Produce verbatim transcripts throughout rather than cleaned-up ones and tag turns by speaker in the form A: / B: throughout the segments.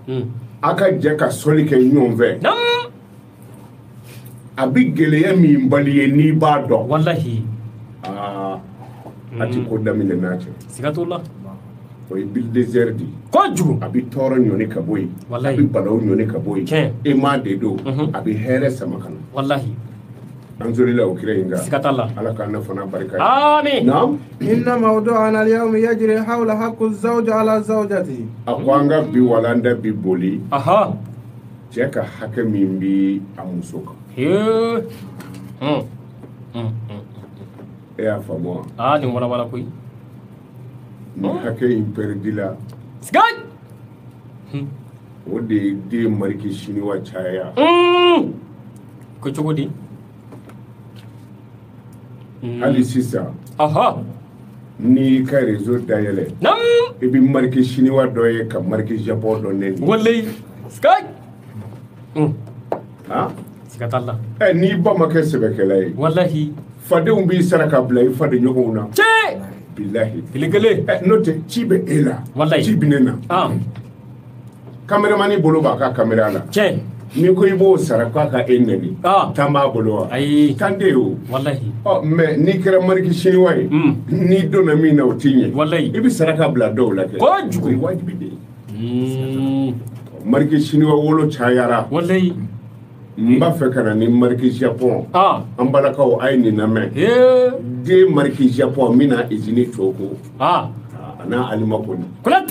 A: aka jeka soli ke nyonve abi geleya mi mbaliye ni bado
B: wallahi
A: ah ati ko damine nace
B: sigatullah
A: o bil desert
B: ko jugu
A: abi toro nyoni kaboy abi balaw nyoni kaboy e ma de do abi here samakan
B: wallahi
A: anzuri la ukireinga
B: sigatalla
A: ala kana fana baraka
B: amin
A: naam
C: inna mawdu'ana al-yawm yajri hawla haqqi az-zawj ala zawjatihi
A: akwanga bi walanda bi boli
B: aha
A: jeka hakami bi amusoka
B: he mm mm
A: e afamo
B: ah ni wala wala koy
A: ni hake imperdila
B: sigay
A: o de de marki shini wa chaya
B: mm ko chogodi
A: ali sisa
B: aha
A: ni ka réseau dayele
B: nam
A: e bi marki shini wa doye ka marki japon do nen
B: wallahi sigay mm
A: ha
B: sigatalla
A: e ni ba make sebekelay
B: wallahi
A: fade umbi saraka blay fade nyogona
B: che
A: billahi
B: gele
A: note chibe ela
B: wallahi
A: chibinena
B: ah
A: cameraman bolo ba ka camera la
B: che
A: ni ko ibo saraka ka eneni
B: ah
A: tamba bolo
B: ay
A: tande o
B: wallahi
A: oh mais ni kera marki shini way ni dona mi na otinye
B: wallahi
A: ibi saraka bla do la ke
B: ko jugu
A: wajibi de
B: mm
A: marki shini wa wolo chayara
B: wallahi
A: mba fe kana ni marki japon
B: ah
A: ambala ka o ay ni na me
B: eh
A: de marki japon mina izini toko
B: ah
A: ana alima ko
B: Konate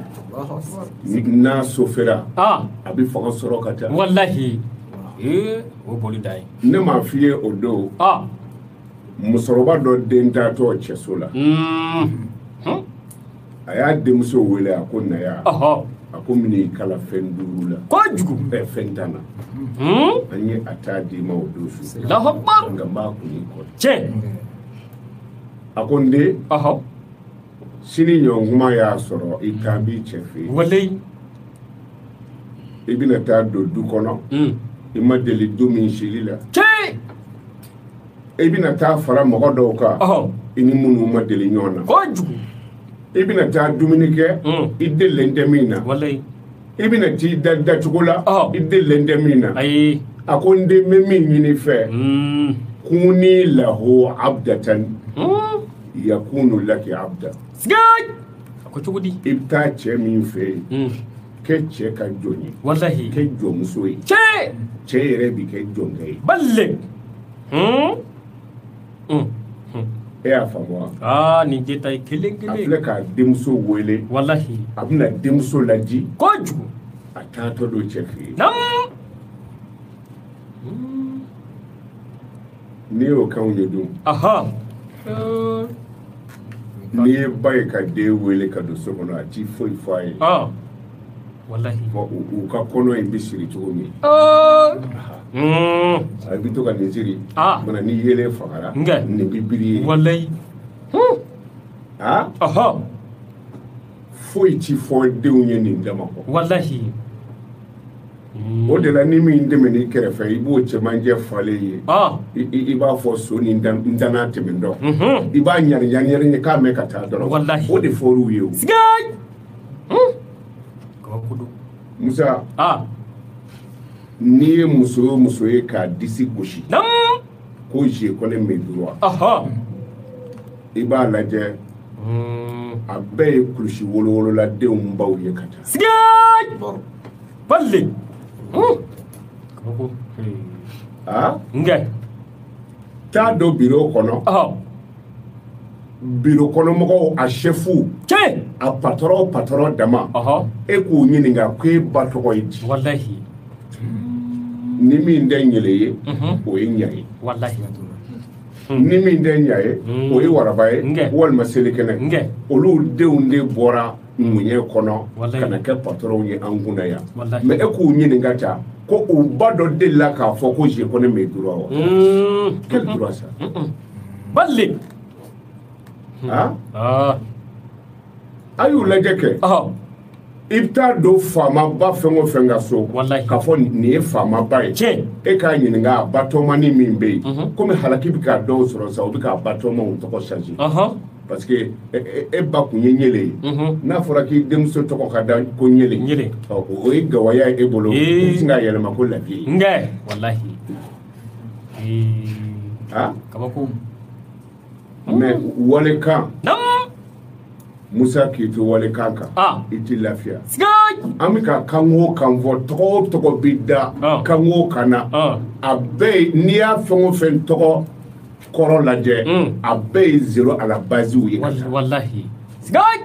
A: na sofera
B: ah
A: abi faga soro kata
B: wallahi eh o boli dai
A: ne ma fiye odo
B: ah
A: musoroba do denta to chesola
B: mm hm
A: aya demso wele akonna ya
B: aha
A: akomni kala fendurula
B: ko jugu
A: e fentana
B: hm
A: anyi atadi ma odo su
B: la akbar
A: ngamba ku ni ko
B: che
A: akonde
B: aha
A: sini nyonguma ya soro ikabi chefe
B: wallahi
A: ibina ta do du kono
B: mm
A: ima deli domin shilila
B: che
A: ibina ta fara mogo do ka
B: aha
A: ini munu ma deli nyona
B: ko jugu
A: ibina ta duminike
B: mm
A: idelle ndemina
B: wallahi
A: ibina ti da da chugula
B: oh
A: idelle ndemina
B: ay
A: akonde memi nyini fe
B: mm
A: kuni lahu abdatan
B: mm
A: yakunu laki abda
B: sigay ko chugudi
A: ibta che min fe
B: mm
A: ke che ka joni
B: wallahi
A: ke jomsoi
B: che
A: che yere bi ke jongai
B: balle mm mm
A: e afamwa
B: ah ni jeta kelengele
A: afle ka demso wele
B: wallahi
A: abna demso laji
B: ko jugu
A: atato do chefi
B: nam
A: ni o kan yedum
B: aha
A: ni bay ka de wele ka do sokono ati foi foi
B: ah wallahi
A: ko u ka kono e bisiri to mi
B: ah mm
A: ay bi to ka niziri
B: ah
A: mana ni yele fakara
B: Nga.
A: ni bibiri
B: wallahi
A: ha
B: aha
A: foi ti fo de unye ni ndama ko
B: wallahi
A: o de la ni mi ndeme ni kerefe ibo che manje fale yi
B: ah
A: i ba fo so ni ndana temindo
B: mhm
A: i ba nyar nyar ni ka me ka ta do
B: Wallahi.
A: o de fo ru yew
B: sigay hmm ko kudu
A: musa
B: ah
A: ni muso muso e ka disi goshi
B: nam
A: ko je ko le me droit
B: aha
A: i ba laje
B: mm
A: abe krushi wolo wolo la de um baw ye kata
B: sigay balle hmm ko
A: ha
B: nge
A: ta do biro kono
B: aha
A: biro kono mo a chefu
B: che
A: a patron patron dama
B: aha
A: e ko nyini nga ko e bato ko iti
B: wallahi
A: ni mi ndengele ye
B: mhm
A: o e nyai
B: wallahi
A: ni mi ndenyaye o e warabaye
B: Nge.
A: wal masele kene
B: nge
A: olu deunde bora munye kono
B: Wallahi.
A: kana ke patron ye anguna ya
B: Wallahi.
A: me e ko nyini nga ta ko o bado de la ka fo ko je ko ne me droit
B: mm
A: quel droit ça
B: balle
A: ha
B: ah
A: ayu lajeke
B: aha
A: ibta do fama ba fengo fenga so
B: Wallahi.
A: ka fo ni e fama ba e
B: che
A: e ka nyini nga bato mani mi be
B: Mhm.
A: comme halaki bi ka do soro sa o bi ka bato ma on to ko charger
B: aha
A: parce que e ba kun ye ɲele n'a fɔra k'i denmuso tɔgɔ ka da ko ɲele o ye gawaya e bolo sin ka yɛlɛma ko lafiye
B: ngɛ wallahi
A: ah
B: kabako
A: mais wale kan
B: nam
A: Musa k'i to wale kan kan
B: ah
A: i ti lafiya
B: sigay
A: an bɛ ka kan o kan fɔ tɔgɔ o tɔgɔ bi da kan o kan na a bɛɛ n'i y'a fɛn o fɛn tɔgɔ kɔrɔ lajɛ a bɛɛ ye zéro à la base ye
B: wallahi sigay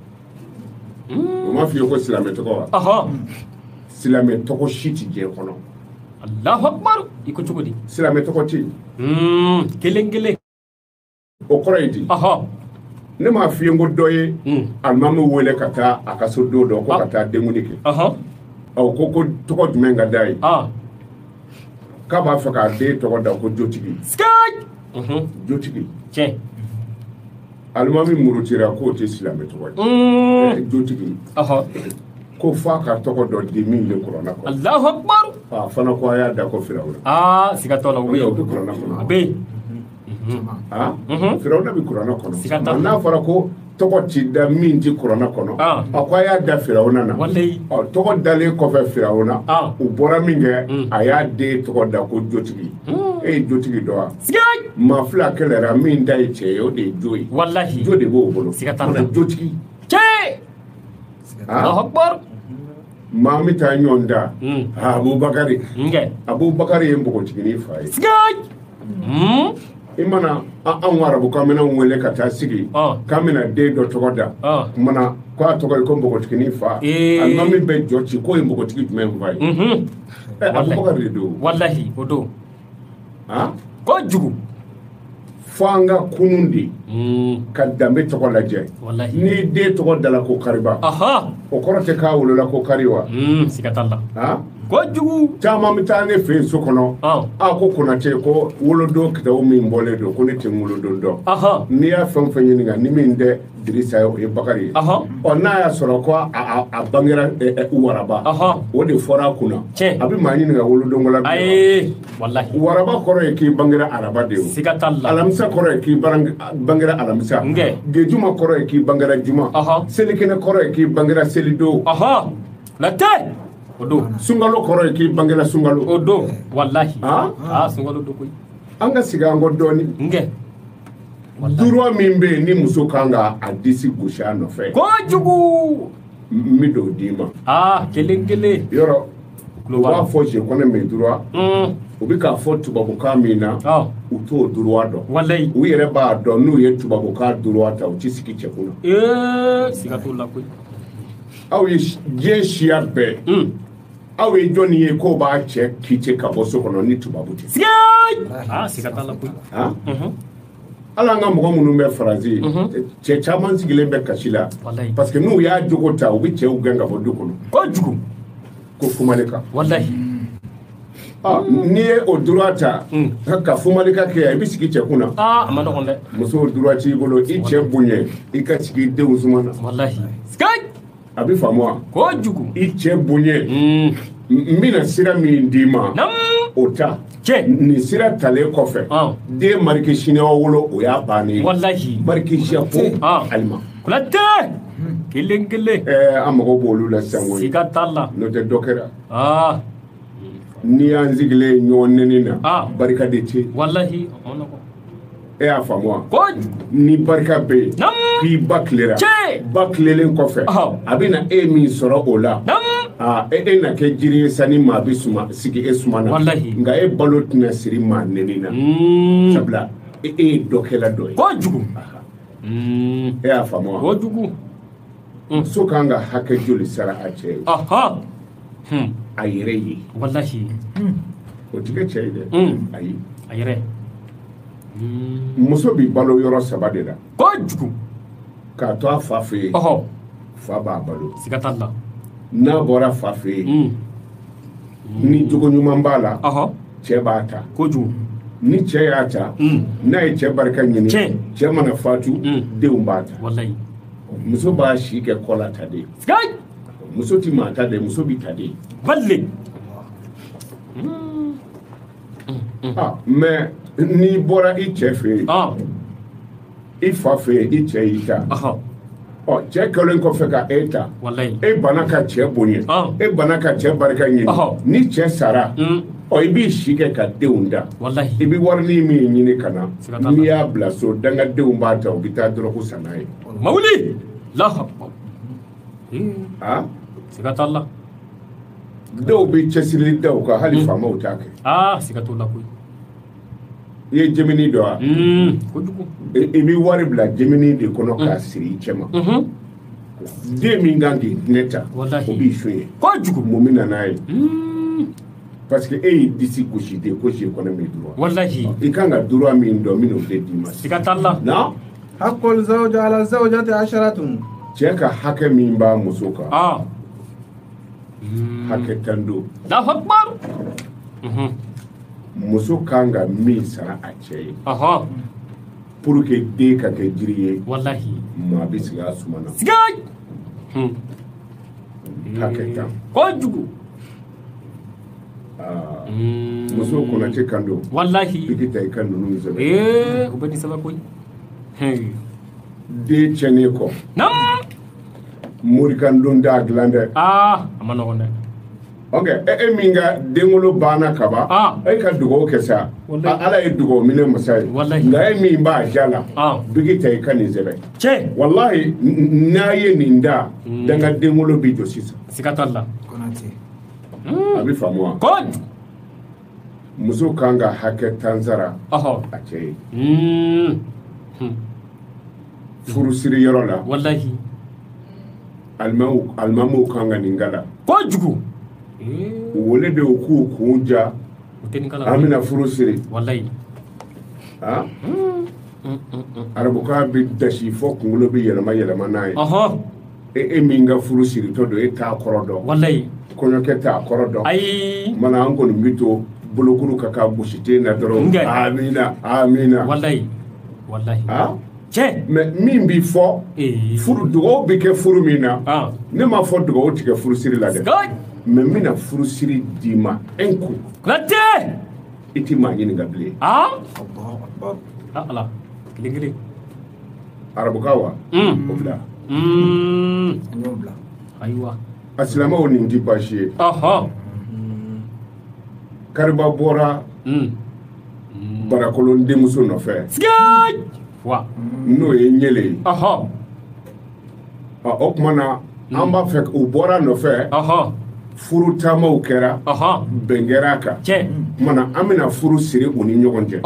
A: o ma f'i ye ko silamɛ tɔgɔ wa
B: aha
A: silamɛ tɔgɔ si ti diɲɛ kɔnɔ
B: Allahu akbar i ko cogo di
A: silamɛ tɔgɔ ti
B: mm kelen kelen
A: o kɔrɔ ye di
B: aha
A: ne m'a f'i ye ko dɔ ye alimami wele ka taa a ka so don dɔ ko ka taa denkuli kɛ
B: aha
A: ɔ ko ko tɔgɔ jumɛn ka d'a ye
B: ah
A: k'a b'a fɛ k'a den tɔgɔ da ko jotigi
B: sigay
A: jotigi
B: tiɲɛ
A: alimami murutira k'o tɛ silamɛ tɔgɔ ye jotigi
B: aha
A: ko f'a ka tɔgɔ dɔ di min bɛ kuranna kɔnɔ
B: Allahu akbar
A: a fana ko a y'a da ko firawuna
B: ah sigatɔ la o bɛ
A: o bɛ kuranna kɔnɔ
B: a bɛ
A: ah firawuna bɛ kuranna kɔnɔ n'a fɔra ko tɔgɔ ti da min ti kuranna kɔnɔ a ko a y'a da firawuna na ɔ tɔgɔ dalen kɔfɛ firawuna u bɔra min kɛ a y'a den tɔgɔ da ko jotigi e ye jotigi dɔ wa maa fila kɛlɛra min da ye cɛ ye o de ye jo ye jo de b'o bolo jotigi
B: Allahu akbar
A: maa min taa ɲɔgɔn da abubakari abubakari ye npogotiginin fa ye i mana anw arabu k'an bɛna wele ka taa sigi k'an bɛna den dɔ tɔgɔ da kumana ko a tɔgɔ ye ko npogotiginin fa alimami bɛ jɔ ci k'o ye npogotigi jumɛn fa ye abubakari de don
B: wallahi o don ko jugu
A: fo an ka kunun de ka danbe tɔgɔ lajɛ n'i den tɔgɔ dala ko kariba o kɔrɔ tɛ k'a wolola ko kari wa
B: siga t'a la ko jugu
A: caman bɛ taa ne fɛ yen so kɔnɔ a ko konate ko wolodon kitabu min bɔlen don ko ne tɛ wolodon dɔn n'i y'a fɛn o fɛn ɲininka ni min tɛ dirisa ye o ye bakari ye ɔ n'a y'a sɔrɔ ko a bangera waraba o de fɔra a kunna a bɛ maa ɲininka wolodon la waraba kɔrɔ ye k'i bangera araba de ye alamisa kɔrɔ ye k'i bangera alamisa gejuma kɔrɔ ye k'i bangera juma selikɛnɛ kɔrɔ ye k'i bangera selidon
B: latɛ o don
A: sunkalo kɔrɔ ye k'i bangera sunkalo
B: o don wallahi ah sunkalo don koyi
A: an ka sigi an kɔ dɔɔni
B: nkɛ
A: duruwa min bɛ yen ni muso kan ka a disi gosi a nɔfɛ
B: kojugu
A: n bɛ dɔw d'i ma
B: ah kelen kelen
A: yɔrɔ u b'a fɔ je connais mes droits u bɛ k'a fɔ tubabukan min na u t'o droit dɔn
B: wallahi
A: u yɛrɛ b'a dɔn n'u ye tubabukan droit ta u ti sigi cɛkun na
B: ee siga t'o la koyi
A: aw ye diɲɛ siya bɛɛ aw ye jɔnni ye k'o b'a cɛ kice ka bɔ so kɔnɔ ni tubabu tɛ
B: siga ah siga t'a la koyi
A: ala an ka mɔgɔ minnu bɛ faransi cɛ caman sigilen bɛ kasi la parce que n'u y'a jogo ta u bɛ cɛw gɛn ka bɔ du kɔnɔ
B: kojugu
A: ko fumaleka
B: wallahi
A: n'i ye o droit ta ka fumaleka kɛ yan i bɛ sigi cɛkun na
B: ah a ma nɔgɔn dɛ
A: muso droit t'i bolo i cɛ bonya i ka sigi denw suma na
B: wallahi siga
A: a bɛ faamu wa
B: kojugu
A: i cɛ bonya n bɛna sira min d'i ma o ta nin sira talen kɔfɛ den mariki siniɲɔgɔn wolo o y'a bannen ye
B: wallahi
A: mariki siya fo alima
B: kulatɛ kelen kelen
A: ɛɛ an mago b'olu la sisan koyi
B: siga t'a la
A: n'o tɛ dɔ kɛra n'i y'an sigilen ɲɔgɔn nɛni na barika de tɛ
B: wallahi a ma nɔgɔn
A: e y'a faamu wa ni barika bɛ yen k'i ba tilera ba tilelen kɔfɛ a bɛ na e min sɔrɔ o la e e na kɛ jiri ye sani maa bɛ sigi e suma na nka e balo tɛna siri maa nɛni na sabula e ye dɔ kɛla dɔ ye
B: kojugu
A: e y'a faamu wa
B: kojugu
A: muso kan ka hakɛ joli sara a cɛ ye a yɛrɛ ye
B: wallahi
A: o ti kɛ cɛ ye dɛ ayi
B: a yɛrɛ
A: muso b'i balo yɔrɔ saba de la
B: kojugu
A: k'a to a fa fɛ yen fa b'a balo
B: siga t'a la
A: n'a bɔra fa fɛ yen ni jogo ɲuman b'a la cɛ b'a ta
B: kojugu
A: ni cɛ y'a ta n'a ye cɛ barika ɲini cɛ mana fatu denw b'a ta
B: wallahi
A: muso b'a si kɛ kɔ la ta de muso ti maa ta de muso b'i ta de
B: balle
A: ah mais n'i bɔra i cɛ fɛ yen i fa fɛ i cɛ y'i ta ɔ cɛ kɛlen kɔfɛ ka e ta e bana ka cɛ bonya e bana ka cɛ barika ɲini ni cɛ sara ɔ i b'i si kɛ ka denw da i bɛ warini min ɲini ka na n'i y'a bila so dangadenw b'a ta u bɛ taa dɔrɔgu san n'a ye
B: mawuli laha
A: ah
B: siga t'a la
A: dɔw bɛ cɛsirili da u kan hali faamaw t'a kɛ
B: ah siga t'o la koyi
A: i ye jemini dɔ wa
B: kojugu
A: i bɛ wari bila jemini de kɔnɔ k'a siri i cɛ ma den min kan k'i hinɛ ta o b'i su ye
B: kojugu
A: mun bɛ na n'a ye parce que e y'i disi gosi de ko si kɔnɔ min dura
B: wallahi
A: i kan ka dura min dɔn min n'o de d'i ma
B: siga t'a la
A: na
C: haqqul zawji ala zawjati asharatun
A: cɛ ka hakɛ min b'a muso kan
B: ah
A: hakɛ tan don
B: Allahu akbar
A: muso kan ka min sara a cɛ ye
B: aha
A: pour que den ka kɛ jiri ye
B: wallahi
A: maa bɛ sigi a suma na
B: siga
A: hakɛ tan
B: kojugu
A: muso Konate kan don
B: wallahi
A: i ka ta i ka ninnu sɛbɛn
B: eh u bɛ ni sɛbɛn koyi
A: den tiɲɛnen kɔ
B: nam
A: morikan don da dilan dɛ
B: ah a ma nɔgɔn dɛ
A: ok e e min ka denwolo banna ka ban e ka dugawu kɛ sa ala ye dugawu minɛ masa ye nka e min b'a ja la bigi ta i ka nin sɛbɛn
B: cɛ
A: wallahi n'a ye nin da danga denwolo bi jɔ sisan
B: siga t'a la
A: a bɛ faamu wa
B: kojugu
A: muso kan ka hakɛ tan sara a cɛ ye furusiri yɔrɔ la
B: wallahi
A: alimamuw kan ka nin kala
B: kojugu
A: wole de k'u kun ja an bɛna furu siri
B: wallahi
A: ah arabukan bɛ dasi fɔ kunkolo bɛ yɛlɛma yɛlɛma n'a ye e e min ka furu siritɔ don e t'a kɔrɔ dɔn
B: wallahi
A: kɔɲɔkɛ t'a kɔrɔ dɔn
B: ayi
A: mana an kɔni bɛ to bolokuru ka ka gositen na dɔrɔn amina amina
B: wallahi wallahi
A: ah
B: cɛ
A: mais min b'i fɔ furu dugawu bɛ kɛ furu min na ne ma fɔ dugawu tigɛ furu siri la dɛ mais n bɛna furu siri d'i ma un coup
B: Konate
A: i ti maa ɲininka bilen
B: ah ala kelen kelen
A: arabukan wa o bila
B: ayiwa
A: a silamɛw nin ti baasi ye kariba bɔra barakolon denmuso nɔfɛ
B: wa
A: n'o ye ɲele ye o tuma na an b'a fɛ u bɔra nɔfɛ furu taamaw kɛra bɛn kɛra a kan o tuma na an bɛna furu siri u ni ɲɔgɔn cɛ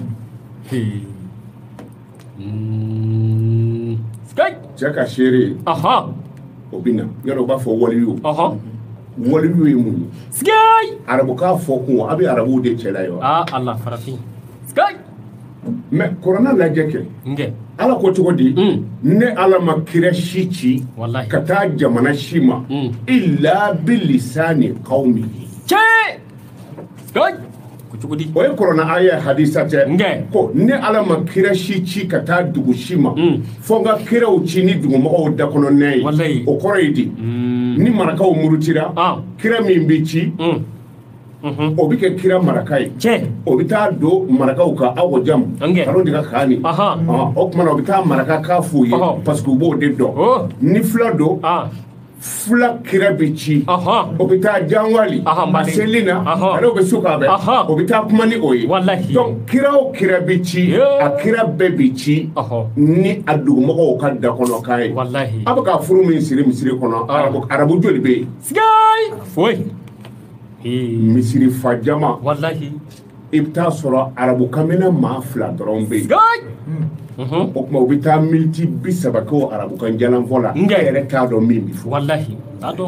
A: cɛ ka seere o bɛ na yɔrɔ u b'a fɔ waliyu waliyu ye mun ye arabukan fɔ kun a bɛ arabuw de cɛla ye wa
B: ala farafin
A: mais kuranɛ lajɛ kɛ ala ko cogo di ne ala ma kira si ci ka taa jamana si ma illa bilisani qaumihi
B: cɛ cogo di
A: o ye kuranɛ aya hadisa tɛ ko ne ala ma kira si ci ka taa dugu si ma fo n ka kiraw ci ni dugumɔgɔw da kɔnɔ nɛ ye o kɔrɔ ye di ni marakaw murutira kira min bɛ ci o bɛ kɛ kira maraka ye o bɛ taa don marakaw ka aw jam kalo de ka kaani o tuma na o bɛ taa maraka kan f'u ye parce que u b'o de dɔn ni fila don fila kira bɛ ci o bɛ taa janwali a seli na ale bɛ so k'a bɛɛ o bɛ taa kuma ni o ye donc kira o kira bɛ ci a kira bɛɛ bɛ ci ni a dugumɔgɔw ka da kɔnɔ k'a ye a bɛ ka furu min siri misiri kɔnɔ arabu joli bɛ yen
B: foyi
A: misiri fa jama
B: wallahi
A: i bɛ taa sɔrɔ arabu kamina maa fila dɔrɔn bɛ yen o tuma u bɛ taa miniti bi saba kɛ o arabu kan jalanfɔ la e yɛrɛ t'a dɔn min bɛ fɔ
B: wallahi t'a dɔn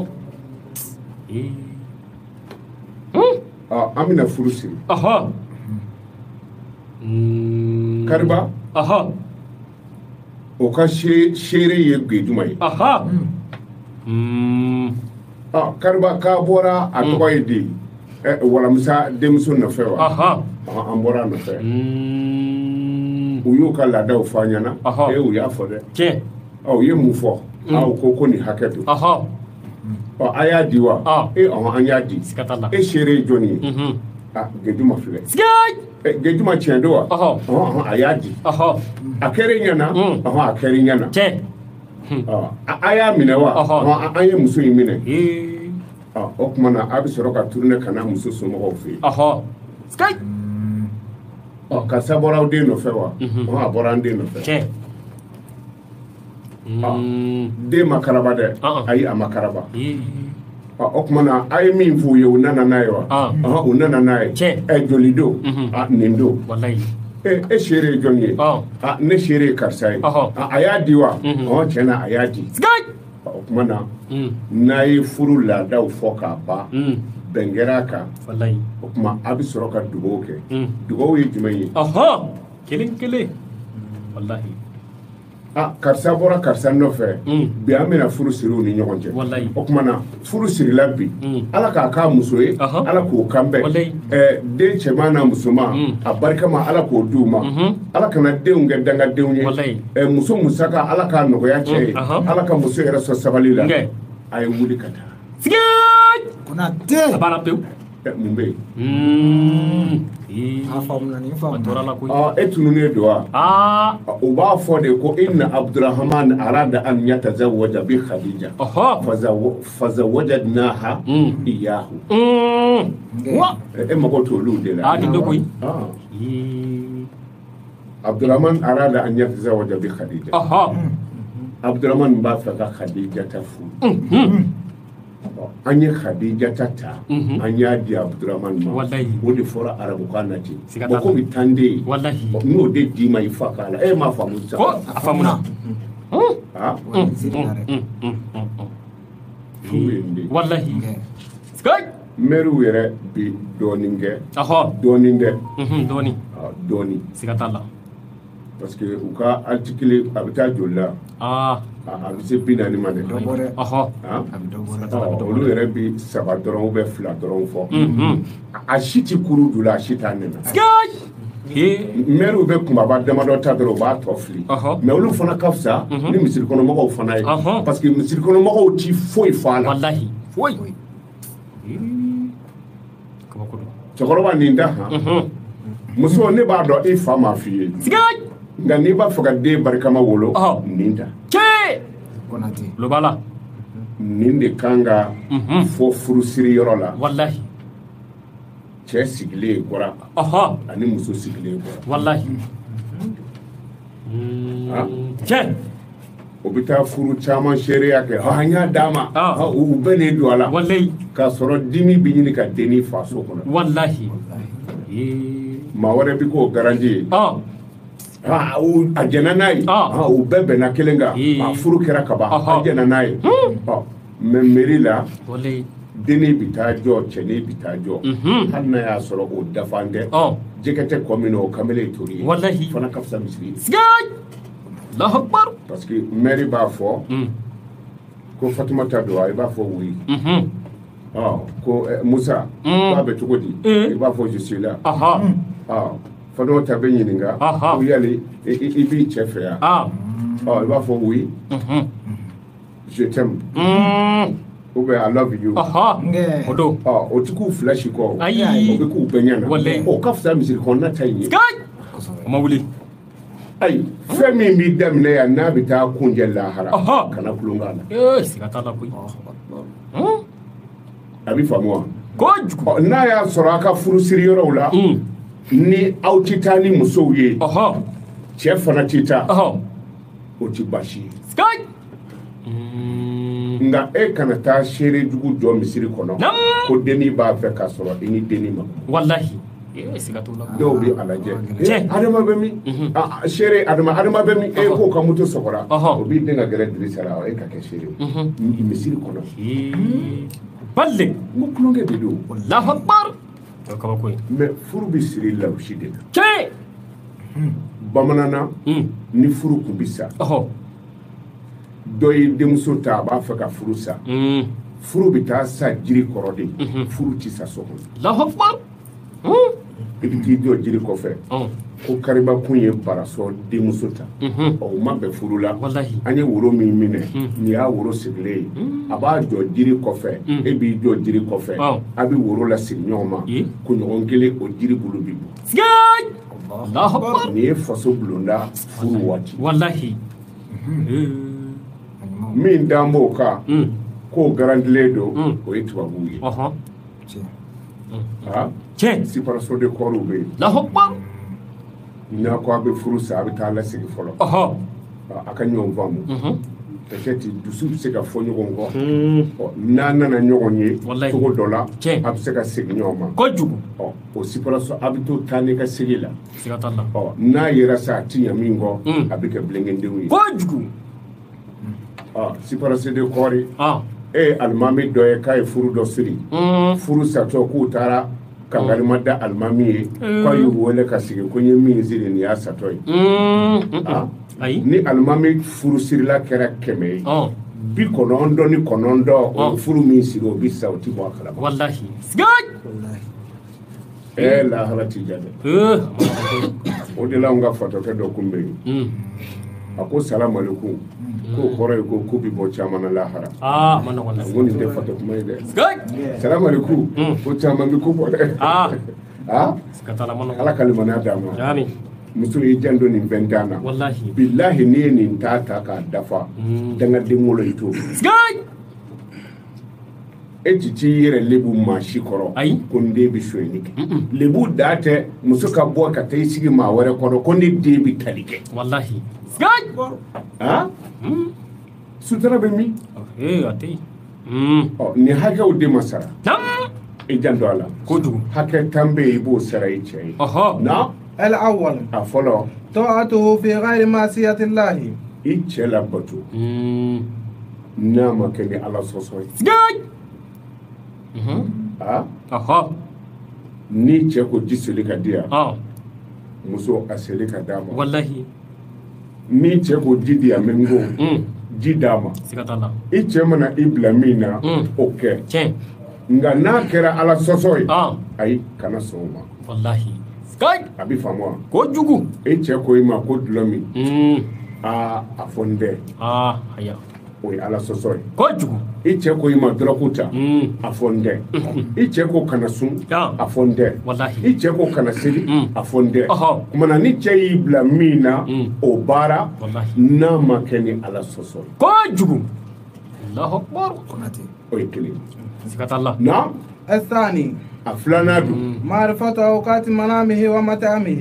A: an bɛna furu siri kariba o ka seere ye gwe jumɛn ye kariba k'a bɔra a tɔgɔ ye di walamusa denmuso nɔfɛ wa an bɔra a nɔfɛ u y'u ka laadaw fɔ an ɲɛna e u y'a fɔ dɛ u ye mun fɔ aw ko ko nin hakɛ don a y'a di wa e an y'a di e seere ye jɔnni ye ah gejuma filɛ
B: Sky!
A: gejuma tiɲɛ don wa
B: Ɔhɔ.
A: ɔhɔn a y'a di
B: Ɔhɔ.
A: a kɛra ɲɛna ɔhɔn a kɛra ɲɛna
B: Cɛ.
A: a y'a minɛ wa ɔhɔn an ye muso in minɛ
B: Ee.
A: o tuma na a bɛ sɔrɔ ka turune ka na muso somɔgɔw fɛ yen
B: Ɔhɔ. Sky!
A: ɔ karisa bɔra aw den nɔfɛ wa ɔhɔn a bɔra an den nɔfɛ
B: Cɛ.
A: den ma karaba dɛ
B: Uh-uh.
A: ayi a ma karaba
B: Ee.
A: o tuma na a ye min f'u ye u nana n'a ye wa
B: Ah.
A: ɔhɔn u nana n'a ye
B: Cɛ.
A: ɛ joli don
B: Mhm.
A: a nin don
B: Wallahi.
A: e e seere ye jɔn ye
B: Ah.
A: a ne seere ye karisa ye
B: Ɔhɔ.
A: a a y'a di wa
B: Mhm.
A: ɔhɔn tiɲɛ na a y'a di
B: Sky!
A: o tuma na
B: Mm.
A: n'a ye furu laadaw fɔ k'a ban
B: Mm.
A: bɛn kɛra a kan
B: Wallahi.
A: o tuma a bɛ sɔrɔ ka dugawu kɛ
B: Mm.
A: dugawu ye jumɛn ye
B: Ɔhɔ. Kelen kelen. Wallahi.
A: a karisa bɔra karisa nɔfɛ
B: Mm.
A: bi an bɛna furu siri u ni ɲɔgɔn cɛ
B: Wallahi.
A: o tuma na furu sirila bi
B: Mm.
A: ala k'a k'a muso ye
B: Ɔhɔ.
A: ala k'o kanbɛn
B: Wallahi.
A: ɛɛ den cɛman n'a musoman
B: Mm.
A: a barika ma ala k'o d'u ma
B: Mhm.
A: ala kana denw kɛ dangadenw ye
B: Wallahi.
A: ɛɛ muso musaka ala k'a nɔgɔya cɛ ye
B: Mm. Ɔhɔ.
A: ala ka muso yɛrɛ sɔn sabali la
B: Nkɛ.
A: a ye wuli ka taa
B: Sky!
D: Konate.
B: A banna pewu.
A: ɛ mun bɛ yen
B: Mm. Ee.
D: A faamuna nin
B: A
D: faamuna.
B: tora la koyi.
A: ɔ e tununnen don wa
B: Ah.
A: u b'a fɔ de ko inna abdurahman arada an yatazawaja bi khadija
B: Ɔhɔ.
A: fazaw- fazawajadnaha
B: Mm.
A: iyahu
B: Mm. Wa.
A: e mago t'olu de la
B: Ah, nin bɛ koyi.
A: Ah.
B: Ee.
A: abdurahman arada an yatazawaja bi khadija
B: Ɔhɔ.
A: abdurahman b'a fɛ ka khadija ta furu
B: Mhm.
A: an ye khadija ta ta
B: Mhm.
A: an y'a di abdurahman ma
B: Wallahi.
A: o de fɔra arabukan na ten
B: Siga
A: bon
B: t'a la.
A: komi tan de ye
B: Wallahi.
A: n'o de d'i ma i fa k'a la e m'a faamu sa
B: Ko a faamuna.
A: ah
D: Wani siri la dɛ.
B: Mm, mm, mm, mm.
A: furu ye nin de ye
B: Wallahi.
D: Nkɛ.
B: Sky!
A: mɛriw yɛrɛ bi dɔɔnin kɛ
B: Ɔhɔ.
A: dɔɔnin dɛ
B: Mhm, dɔɔni.
A: ah, dɔɔnin
B: Siga t'a la.
A: parce que u ka article a bɛ taa joli la
B: Ah.
A: a a bɛ se bi naani ma dɛ
D: Dɔ bɔ dɛ.
B: Ɔhɔ.
A: ah
D: A bɛ dɔ bɔ dɛ.
A: ɔ, olu yɛrɛ bi saba dɔrɔn ou bien fila dɔrɔn fɔ
B: Mhm.
A: A- a si ti kuru ju la a si t'a nɛnɛ
B: Sky! Ee.
A: mɛriw bɛ kumaba damadɔ ta dɔrɔn u b'a tɔ fili
B: Ɔhɔ.
A: mais olu fana ka fisa ni misirikɔnɔmɔgɔw fana ye
B: Ɔhɔ.
A: parce que misirikɔnɔmɔgɔw ti foyi fɔ a la
B: Wallahi. Foyi. Ee. Kabako don.
A: cɛkɔrɔba nin da han
B: Mhm.
A: muso ne b'a dɔn i fa m'a f'i ye
B: Sky!
A: nka n'i b'a fɛ ka den barikama wolo
B: Ɔhɔ.
A: nin da
B: Cɛ!
D: Konate.
B: Tulo b'a la.
A: nin de kan ka
B: Mhm.
A: fɔ furusiri yɔrɔ la
B: Wallahi.
A: cɛ sigilen kɔrɔ
B: Ɔhɔ.
A: ani muso sigilen kɔrɔ
B: Wallahi.
A: Ah.
B: Cɛ!
A: o bɛ taa furu caman seereya kɛ ɔ an y'a d'a ma
B: Ah.
A: ɔ, u bɛɛ de don a la
B: Wallahi.
A: k'a sɔrɔ dimi bɛ ɲini ka dennin faso kɔnɔ
B: Wallahi. Ee.
A: maa wɛrɛ bɛ k'o garanti ye
B: Ah.
A: Ah, u- a jɛnna n'a ye
B: Ah.
A: Ah, u bɛɛ bɛnna kelen kan
B: Eh.
A: Ah, furu kɛra ka ban
B: Ɔhɔ.
A: a jɛnna n'a ye Ɔ, mais mairie la
B: Wallahi.
A: dennin bɛ taa jɔ cɛnin bɛ taa jɔ
B: Mhm.
A: hali n'a y'a sɔrɔ o dafan tɛ
B: Ɔ.
A: jɛgɛ tɛ kɔ min na o kamalen ye tori ye
B: Wallahi.
A: fana ka fisa misiri ye
B: Sky! Allahu Akbar.
A: parce que mairie b'a fɔ
B: Mm.
A: ko fatumata don wa i b'a fɔ oui
B: Mhm.
A: Ɔ, ko eh, musa
B: Mm.
A: k'a bɛ cogo di
B: Eh.
A: i b'a fɔ je suis là
B: Aha.
A: Ɔ, fatumata bɛ ɲininka
B: Aha.
A: ko yali i i- i b'i cɛ fɛ yan
B: Ah.
A: Ɔ, i b'a fɔ oui
B: Mhm.
A: je t'aime
B: Mm.
A: ou bien I love you
B: Aha.
D: Nkɛ.
B: O don.
A: Ɔ, o ti k'u fila si kɔ o
B: Ayi.
A: o bɛ k'u bɛɛ ɲɛ na
B: Wallahi.
A: o ka fisa misiri kɔnɔna ta in ye
B: Sky! O ma wuli.
A: ayi fɛn min b'i daminɛ yan n'a bɛ taa kunjɛ lahara
B: Ɔhɔ.
A: kana kulon k'a la
B: Ee. Siga t'a la koyi. Hmm?
A: a bɛ faamu wa
B: Kojugu.
A: Ɔ, n'a y'a sɔrɔ a ka furusiri yɔrɔw la
B: Mm.
A: ni aw ti taa ni musow ye
B: Ɔhɔ.
A: cɛ fana ti taa
B: Ɔhɔ.
A: o ti baasi ye
B: Sky! Mm.
A: nka e kana taa seere jugu jɔ misiri kɔnɔ
B: Nam.
A: ko dennin b'a fɛ ka sɔrɔ i ni dennin ma
B: Wallahi. Ee. Siga t'o la.
A: dɔw bɛ a lajɛ
B: Cɛ.
A: Eh, adama bɛ min
B: Mhm.
A: Ah, ah, seere adama adama bɛ min e
B: Ɔhɔ.
A: k'o ka moto sɔgɔra
B: Ɔhɔ.
A: o b'i den ka gɛrɛ dirisa la e ka kɛ seere ye
B: Mhm.
A: Mi- misiri kɔnɔ
B: Ee. Balle.
A: n ko kulonkɛ de don
B: Allahu Akbar. O ye kabako ye.
A: mɛ furu bɛ siri lawusi de la
B: Cɛ!
A: bamanan na
B: Mm.
A: ni furu kun bɛ sa
B: Ɔhɔ.
A: dɔ ye denmuso ta a b'a fɛ ka furu sa
B: Mm.
A: furu bɛ taa sa jiri kɔrɔ de
B: Mhm.
A: furu ti sa so kɔnɔ
B: Allahu Akbar. Hmm.
A: i bɛ t'i jɔ jiri kɔfɛ ko kariba kun ye barasɔ denmuso ta o ma bɛn furu la an ye woro min minɛ nin y'a woro sigilen ye a b'a jɔ jiri kɔfɛ e b'i jɔ jiri kɔfɛ a bɛ woro la sigi ɲɔgɔn ma kunɲɔgɔn kelen o jiri bulu bi bɔ nin ye faso bulonda furu waati min dan b'o kan k'o garantilen don o ye tubabuw ye siparaso de kɔriw bɛ yen n'a ko a bɛ furu sa a bɛ taa lasigi fɔlɔ a ka ɲɔgɔn faamu peut-être dusu bɛ se ka fɔ ɲɔgɔn kɔ n'a nana ɲɔgɔn ye cogo dɔ la a bɛ se ka segin ɲɔgɔn ma kojugu o siparaso a bɛ to taa n'i ka segi la n'a yera sa a ti ɲɛ min kɔ a bɛ kɛ bilenkendenw ye kojugu siparaso de kɔri e ye alimami dɔ ye k'a ye furu dɔ siri furu satɔ k'u taara kangarima da alimami ye k'a y'u wele ka sigi ko n ye min siri nin y'a satɔ ye ni alimami furu sirila kɛra kɛmɛ ye bi kɔnɔntɔn ni kɔnɔntɔn o furu min siri o bi sa o ti bɔ a kalama ɛɛ lahara ti ja dɛ o de la an ka fatɔkɛ dɔ kun bɛ yen a ko salamalekun ko kɔrɔ ye ko ko bi bɔ caman na lahara ko nin tɛ fatɔ kuma ye dɛ salamalekun ko caman bi ko bɔ dɛ ala ka limaniya d'a ma muso ye jan don nin bɛn dan na bilahi n'i ye nin ta ta k'a dafa dangaden wolo i t'o e ti t'i yɛrɛ lebu maa si kɔrɔ ko n den bɛ sonyani kɛ lebu da tɛ muso ka bɔ ka taa i sigi maa wɛrɛ kɔrɔ ko ne den bɛ tali kɛ sutura bɛ min nin hakɛw de ma sara i janto a la hakɛ tan bɛ yen i b'o sara i cɛ ye na
C: الأول
A: أفضل
C: طاعته في غير معصية الله
A: إيش لا بتو نعم كني على صوصي ah aha ni ce ko jisili ka dia ah muso asili ka dama wallahi ni ce ko jidia mengo ji dama sikatala i ce mana iblamina okay che nga na kera ala sosoi ah ai kana soma wallahi sky abi famwa ko jugu i ce ko ima ko dlomi mm ah afonde ah haya o ala sosoi ko jugu i ce ko ima drokuta afonde i ce ko kana sun afonde wallahi i ce ko kana sili afonde kuma na ni ce ibla mina o bara na makeni ala soso ko jugu Allahu akbar konate o ikili sikatalla na
C: الثاني
A: aflana du
C: معرفة أوقات منامه ومطعمه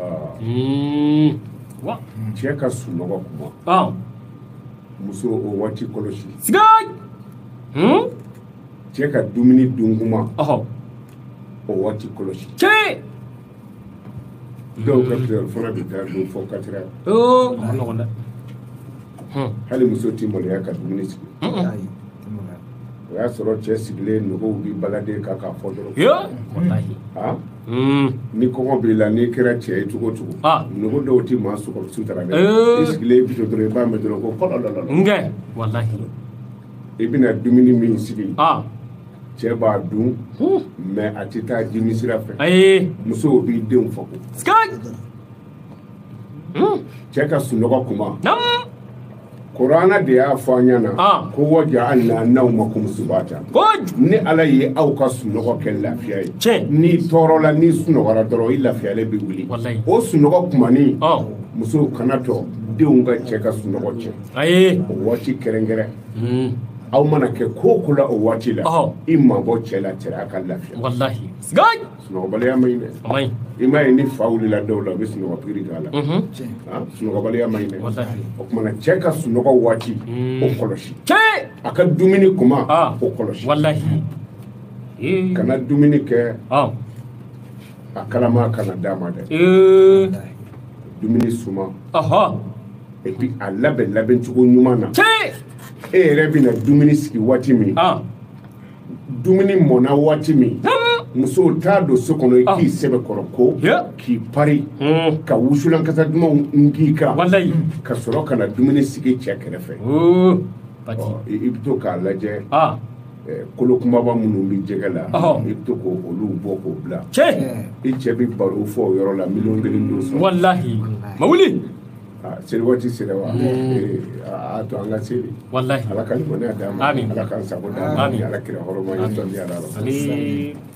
A: wa ce ka sunogo kuma
B: ah
A: muso o wati koloshi
B: sigay hmm
A: cɛ ka dumuni dun kuma
B: oh
A: o wati koloshi
B: che
A: dɔw ka tɛrɛ fana bɛ taa don fɔ quatre heures
B: oh no wala hmm
A: hali muso ti maloya ka dumuni sigi o y'a sɔrɔ cɛ sigilen nɔgɔw bi balade ka k'a fɔ dɔrɔn
B: yo wallahi
A: ah
B: hmm
A: ni kɔngɔ b'i la n'i kɛra cɛ ye cogo cogo nɔgɔ dɔw ti maa sɔgɔ sutara dɛ i sigilen bi to dɔrɔn i b'a mɛn dɔrɔn ko kɔlɔlɔ
B: nge wallahi
A: i bɛna dumuni min sigi
B: ah
A: cɛ b'a dun mais a tɛ taa dimi sira fɛ
B: ayi
A: musow b'i denw fɔ ko
B: skay hmm
A: cɛ ka sunɔgɔ kuma
B: nam
A: Kurana de y'a fɔ an ɲɛna ko waja'alna nawmakum subata ni ala ye aw ka sunɔgɔ kɛ lafiya ye ni tɔɔrɔ la ni sunɔgɔra dɔrɔn i lafiyalen bɛ wuli o sunɔgɔ kumani musow kana tɔ denw ka cɛ ka sunɔgɔ cɛ ayi o waati kɛrɛnkɛrɛn aw mana kɛ ko ko la o waati la i mabɔ cɛ la cɛ a ka lafiya wallahi sigay sunɔgɔbaliya ma ɲi dɛ maɲi i m'a ye ni fa wulila dɔw la u bɛ sunɔgɔ pikiri k'a la sunɔgɔbaliya ma ɲi dɛ o kumana cɛ ka sunɔgɔ waati o kɔlɔsi a ka dumuni kuma o kɔlɔsi wallahi kana dumuni kɛ a kalama kana d'a ma dɛ dumuni suma et puis a labɛn labɛn cogo ɲuman na e yɛrɛ bɛna dumuni sigi waati min dumuni mɔna waati min musow t'a don so kɔnɔ i k'i sɛbɛ kɔrɔ ko k'i pari ka wusulankasa dumanw n k'i kan ka sɔrɔ ka na dumuni sigi cɛ kɛrɛfɛ i bɛ to k'a lajɛ kolo kumaba minnu bɛ jɛgɛ la i bɛ to k'olu bɔ k'o bila i cɛ bɛ baro fɔ o yɔrɔ la miliyɔn kelen don sɔrɔ
B: walahi ma wuli
A: seli waati sera wa a to an ka seli
B: walahi
A: ala ka limaniya d'a ma ala k'an sago d'a ma ala kira hɔrɔma ye sɔnni ala la